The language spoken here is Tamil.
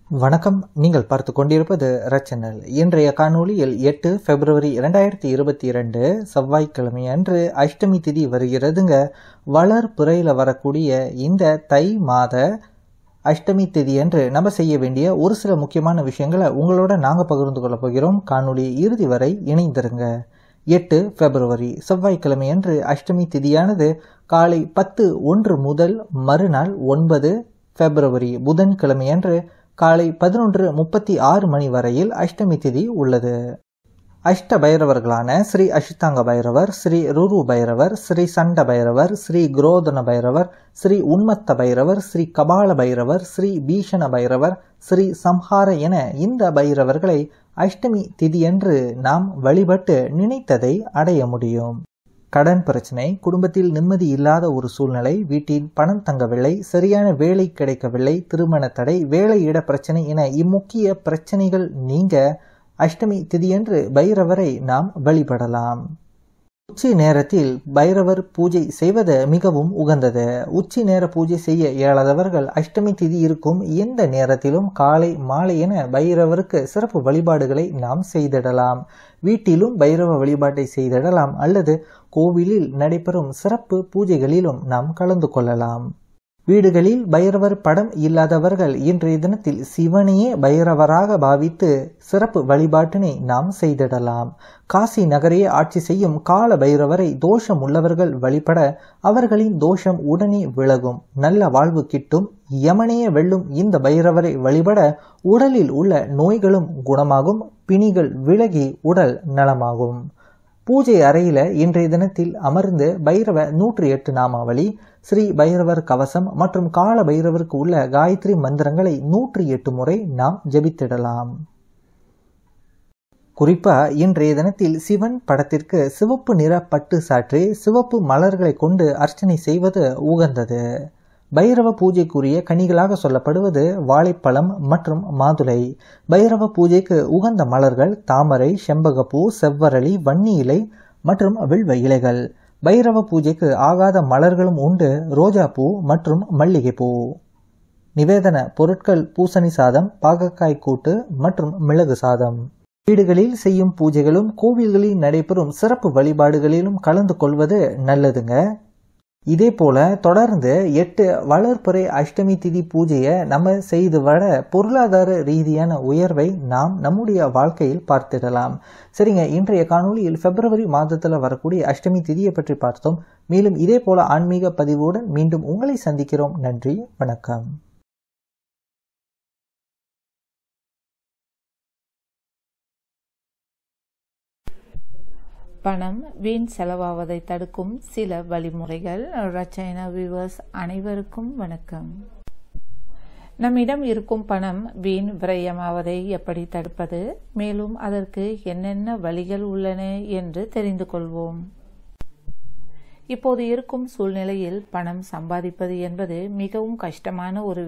வணக்கம். நீங்கள் பார்த்து கொண்டிருப்பது ரச்சனல். இன்றைய காணொளியில் 8 பிப்ரவரி 2022 செவ்வாய்க்கிழமை அன்று அஷ்டமி திதி வருகிறதுங்க. வளர்பிறையில் வரக்கூடிய இந்த தை மாத அஷ்டமி திதி அன்று நம்ம செய்ய வேண்டிய ஒரு சில முக்கியமான விஷயங்களை உங்களோட நாங்கள் பகிர்ந்து கொள்ள போகிறோம். காணொளி இறுதி வரை இணைந்திருங்க. 8 பிப்ரவரி செவ்வாய்க்கிழமை அன்று அஷ்டமி திதியானது காலை 10:01 முதல் மறுநாள் 9 பிப்ரவரி புதன்கிழமை அன்று காலை 11:36 மணி வரையில் அஷ்டமி திதி உள்ளது. அஷ்ட பைரவர்களான ஸ்ரீ அஷ்டாங்க பைரவர், ஸ்ரீ ருரு பைரவர், ஸ்ரீ சண்ட பைரவர், ஸ்ரீ குரோதன பைரவர், ஸ்ரீ உன்மத்த பைரவர், ஸ்ரீ கபால பைரவர், ஸ்ரீ பீஷண பைரவர், ஸ்ரீ சம்ஹார என இந்த பைரவர்களை அஷ்டமி திதியன்று நாம் வழிபட்டு நினைத்ததை அடைய முடியும். கடன் பிரச்சனை, குடும்பத்தில் நிம்மதி இல்லாத ஒரு சூழ்நிலை, வீட்டில் பணம் தங்கவில்லை, சரியான வேலை கிடைக்கவில்லை, திருமண தடை, வேலையிட பிரச்சனை என இம்முக்கிய பிரச்சனைகள் நீங்க அஷ்டமி திதியன்று பைரவரை நாம் வழிபடலாம். உச்சி நேரத்தில் பைரவர் பூஜை செய்வது மிகவும் உகந்தது. உச்சி நேர பூஜை செய்ய இயலாதவர்கள் அஷ்டமி திதி இருக்கும் எந்த நேரத்திலும் காலை மாலை என பைரவருக்கு சிறப்பு வழிபாடுகளை நாம் செய்திடலாம். வீட்டிலும் பைரவ வழிபாட்டை செய்திடலாம் அல்லது கோவிலில் நடைபெறும் சிறப்பு பூஜைகளிலும் நாம் கலந்து கொள்ளலாம். வீடுகளில் பைரவர் படம் இல்லாதவர்கள் இன்றைய தினத்தில் சிவனையே பைரவராக பாவித்து சிறப்பு வழிபாட்டினை நாம் செய்திடலாம். காசி நகரையே ஆட்சி செய்யும் கால பைரவரை தோஷம் உள்ளவர்கள் வழிபட அவர்களின் தோஷம் உடனே விலகும், நல்ல வாழ்வு கிட்டும். யமனையே வெல்லும் இந்த பைரவரை வழிபட உடலில் உள்ள நோய்களும் குணமாகும், பிணிகள் விலகி உடல் நலமாகும். பூஜை அறையில இன்றைய தினத்தில் அமர்ந்து பைரவ 108 நாமாவளி, ஸ்ரீ பைரவர் கவசம் மற்றும் கால பைரவருக்கு உள்ள காயத்ரி மந்திரங்களை 108 முறை நாம் ஜபித்திடலாம். குறிப்பா இன்றைய தினத்தில் சிவன் படத்திற்கு சிவப்பு நிற பட்டு சாற்றி சிவப்பு மலர்களை கொண்டு அர்ச்சனை செய்வது உகந்தது. பைரவ பூஜைக்குரிய கனிகளாக சொல்லப்படுவது வாழைப்பழம் மற்றும் மாதுளை. பைரவ பூஜைக்கு உகந்த மலர்கள் தாமரை, செம்பகப்பூ, செவ்வரளி, வன்னி இலை மற்றும் வில்வ இலைகள். பைரவ பூஜைக்கு ஆகாத மலர்களும் உண்டு, ரோஜா பூ மற்றும் மல்லிகைப்பூ. நிவேதன பொருட்கள் பூசணி சாதம், பாகக்காய் கூட்டு மற்றும் மிளகு சாதம். வீடுகளில் செய்யும் பூஜைகளும் கோவில்களில் நடைபெறும் சிறப்பு வழிபாடுகளிலும் கலந்து கொள்வது நல்லதுங்க. இதே போல தொடர்ந்து 8 வளர்பிறை அஷ்டமி திதி பூஜையை நம்ம செய்து வர பொருளாதார ரீதியான உயர்வை நாம் நம்முடைய வாழ்க்கையில் பார்த்திடலாம். சரிங்க, இன்றைய காணொளியில் பிப்ரவரி மாதத்தில் வரக்கூடிய அஷ்டமி திதியை பற்றி பார்த்தோம். மேலும் இதே போல ஆன்மீக பதிவுடன் மீண்டும் உங்களை சந்திக்கிறோம். நன்றி, வணக்கம். பணம் வீண் செலவாவதை தடுக்கும் சில வழிமுறைகள். ரச்சனா வியூவர்ஸ் அனைவருக்கும் வணக்கம். நம்மிடம் இருக்கும் பணம் வீண் விரயமாவதை எப்படி தடுப்பது, மேலும் அதற்கு என்னென்ன வழிகள் உள்ளன என்று தெரிந்து கொள்வோம். இப்போது இருக்கும் சூழ்நிலையில் பணம் சம்பாதிப்பது என்பது மிகவும் கஷ்டமான ஒரு